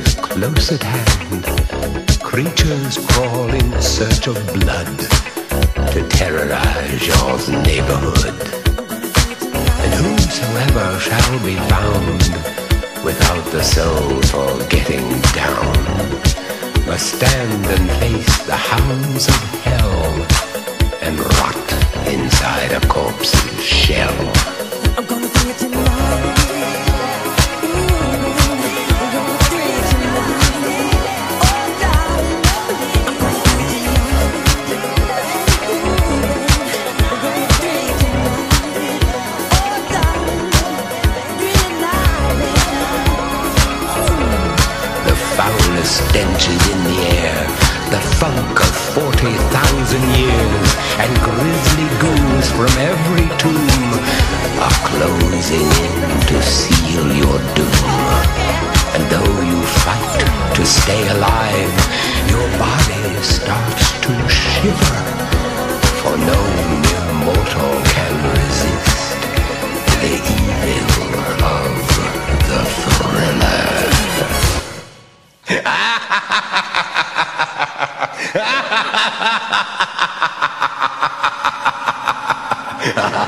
close at hand. Creatures crawl in search of blood to terrorize your neighborhood. And whosoever shall be found without the soul for getting down must stand and face the hounds of hell and rot inside a corpse's shell. I'm gonna bring it tonight. Stench is in the air, the funk of 40,000 years, and grisly ghouls from every tomb are closing in to seal your doom. And though you fight to stay alive, your body starts to shiver, for no mere mortal can resist the evil of the thriller. Ha ha ha ha!